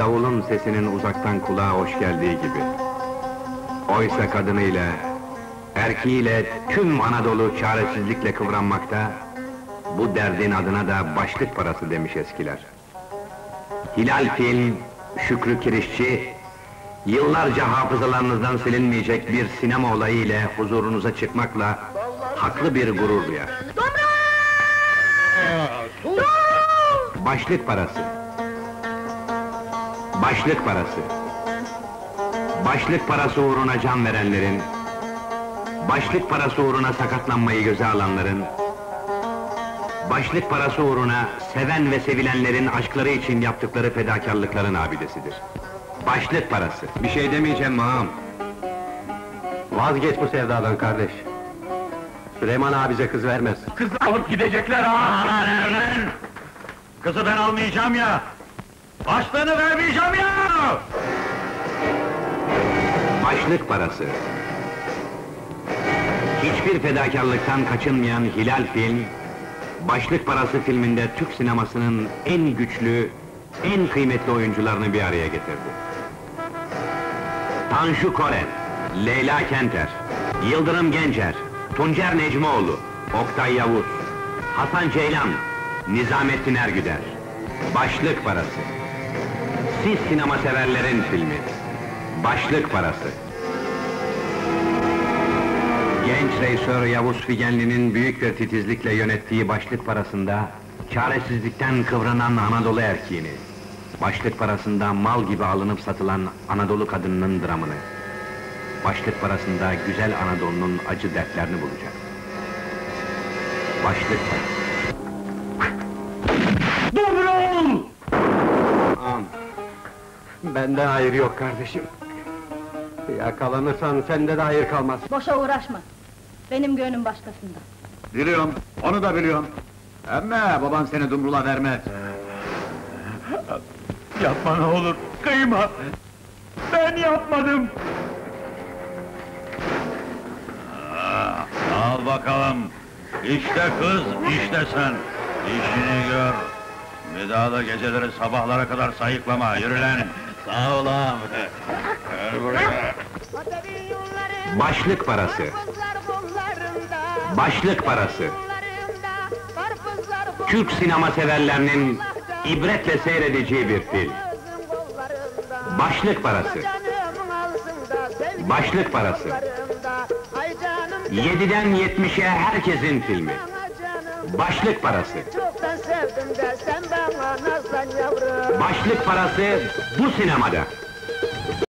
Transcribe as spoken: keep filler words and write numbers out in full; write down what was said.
davulun sesinin uzaktan kulağa hoş geldiği gibi. Oysa kadınıyla, erkeğiyle tüm Anadolu çaresizlikle kıvranmakta, bu derdin adına da başlık parası demiş eskiler. Hilal Film, Şükrü Kirişçi, yıllarca hafızalarınızdan silinmeyecek bir sinema olayı ile huzurunuza çıkmakla haklı bir gurur duyar. Başlık parası. Başlık parası. Başlık parası uğruna can verenlerin, başlık parası uğruna sakatlanmayı göze alanların, başlık parası uğruna seven ve sevilenlerin aşkları için yaptıkları fedakarlıkların abidesidir. Başlık parası. Bir şey demeyeceğim ağam. Vazgeç bu sevdadan kardeş. Süleyman abi bize kız vermez. Kız alıp gidecekler ha! Kızı ben almayacağım ya! Başlığını vermeyeceğim ya! Başlık parası. Hiçbir fedakarlıktan kaçınmayan Hilal Film, Başlık Parası filminde Türk sinemasının en güçlü, en kıymetli oyuncularını bir araya getirdi. Tanju Koren, Leyla Kenter, Yıldırım Gencer, Tuncer Necmioğlu, Oktay Yavuz, Hasan Ceylan, Nizamettin Ergüder. Başlık Parası. Siz sinema severlerin filmi. Başlık Parası. Genç rejisör Yavuz Figenli'nin büyük bir titizlikle yönettiği Başlık Parası'nda, çaresizlikten kıvranan Anadolu erkeğini, Başlık Parası'nda mal gibi alınıp satılan Anadolu kadınının dramını, Başlık Parası'nda güzel Anadolu'nun acı dertlerini bulacak. Başlık Parası. Dobrol! Ağam, benden hayır yok kardeşim. Yakalanırsan sende de hayır kalmaz. Boşa uğraşma. Benim gönlüm başkasında. Biliyorum, onu da biliyorum. Ama baban seni Dumrul'a vermez. Yapma ne olur, kıyma! Ben yapmadım! Al bakalım! İşte kız, işte sen! İşini gör! Bir daha da geceleri sabahlara kadar sayıklama, yürü lan! Sağ ol ağam! Gel buraya! Başlık Parası. Başlık Parası. Türk sinema severlerinin ibretle seyredeceği bir film. Başlık Parası. Başlık Parası. Yediden yetmişe herkesin filmi. Başlık Parası. Başlık Parası bu sinemada.